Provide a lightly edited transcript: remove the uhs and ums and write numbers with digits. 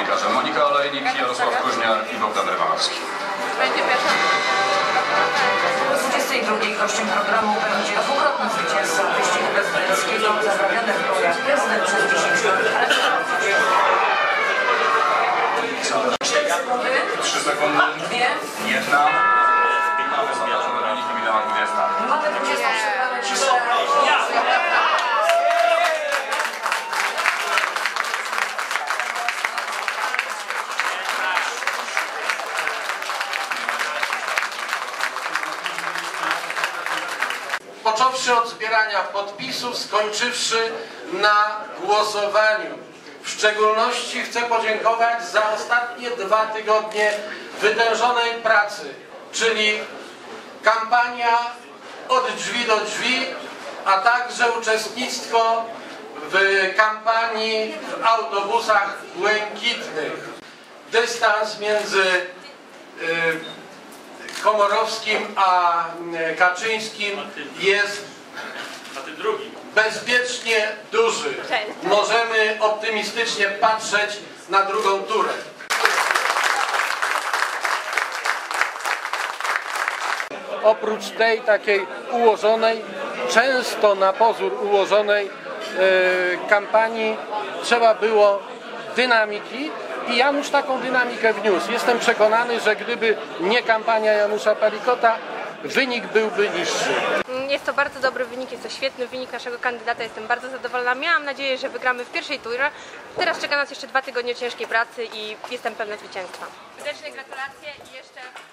dziennikarze Monika Olejnik, Jarosław Kuźniar i Bogdan Rymanowski. Będzie pierwsza. 22 gościem programu będzie dwukrotny zwycięzca wyścigu prezydenckiego, zaprawiony w rolach prezydent przez 10 lat. 3 sekundy. 2. 1. Mamy zobaczone wyniki, minęła 20. Mamy 20. Przerwamy ciszę. Począwszy od zbierania podpisów, skończywszy na głosowaniu. W szczególności chcę podziękować za ostatnie 2 tygodnie wytężonej pracy, czyli kampania od drzwi do drzwi, a także uczestnictwo w kampanii w autobusach błękitnych. Dystans między Komorowskim a Kaczyńskim jest bezpiecznie duży. Możemy optymistycznie patrzeć na drugą turę. Oprócz tej takiej ułożonej, często na pozór ułożonej kampanii trzeba było dynamiki i Janusz taką dynamikę wniósł. Jestem przekonany, że gdyby nie kampania Janusza Palikota, wynik byłby niższy. Jest to bardzo dobry wynik, jest to świetny wynik naszego kandydata, jestem bardzo zadowolona. Miałam nadzieję, że wygramy w pierwszej turze. Teraz czeka nas jeszcze 2 tygodnie ciężkiej pracy i jestem pewna zwycięstwa. Serdeczne gratulacje i jeszcze